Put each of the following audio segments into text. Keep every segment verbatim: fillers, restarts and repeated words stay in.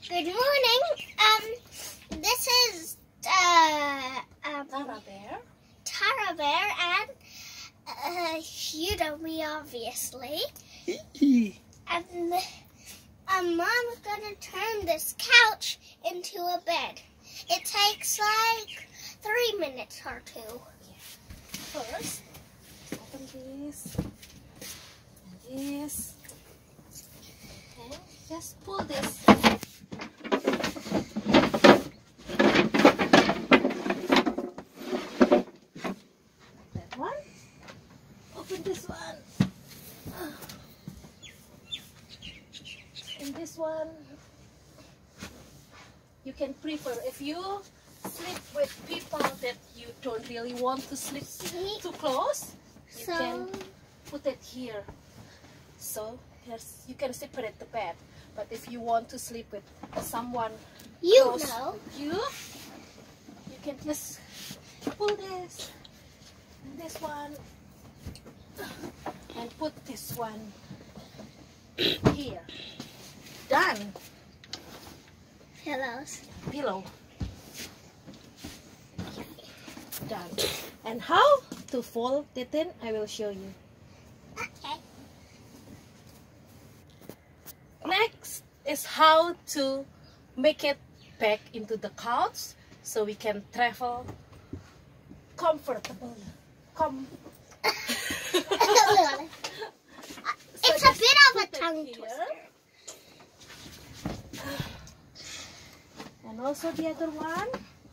Good morning. Um, this is uh, um, Tara Bear. Tara Bear, and uh, you know me, obviously. And um, Mom's gonna turn this couch into a bed. It takes like three minutes or two. First, open this and this, and just pull this. That one. Open this one. And this one, you can prefer if you sleep with people that you don't really want to sleep too close, you So, can put it here. So yes, you can separate the bed. But if you want to sleep with someone you close know. with you, you can just pull this and this one and put this one here. Done. Pillows. Pillow. Done. And how to fold it in, I will show you. Okay. Next is how to make it back into the couch so we can travel comfortably. Com It's so a bit of a put it tongue here. twister. And also the other one.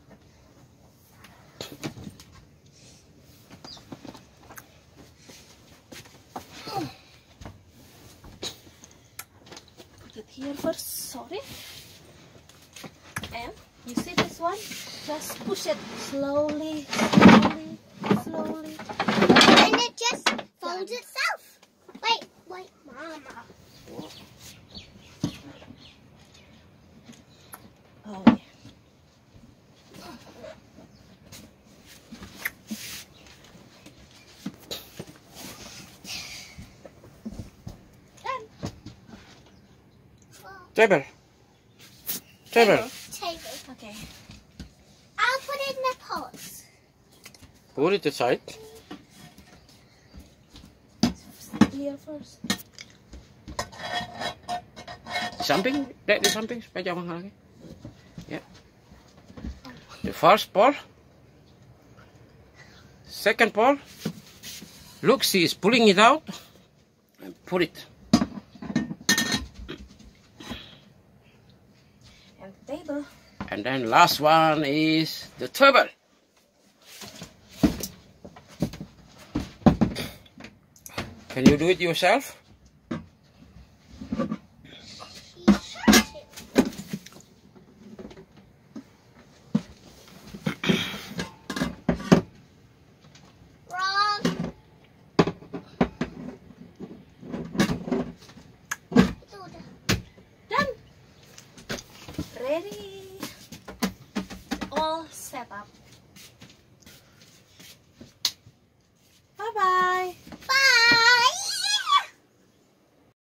Put it here first, sorry. And you see this one? Just push it slowly, slowly, slowly. And it just folds Done. itself. Wait, wait, Mama. Oh yeah. Done. Table. Table. Table. Okay. I'll put it in the pots. Put it aside. Here first. Samping, dek di samping supaya jangan lagi. Yeah. The first ball. Second ball. Look, she is pulling it out. And put it. And table. And then last one is the table. Can you do it yourself? Ready, all set up. Bye bye.